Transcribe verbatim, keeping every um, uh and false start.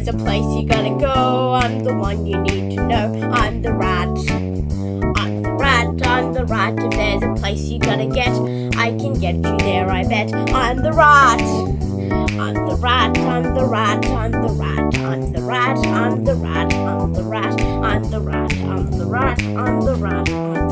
there's a place you gotta go, I'm the one you need to know. I'm the rat. I'm the rat, I'm the rat. If there's a place you gotta get, I can get you there, I bet. I'm the rat. I'm the rat, I'm the rat, I'm the rat, I'm the rat, I'm the rat, I'm the rat, I'm the rat, I'm the rat, I'm the rat, I'm the rat.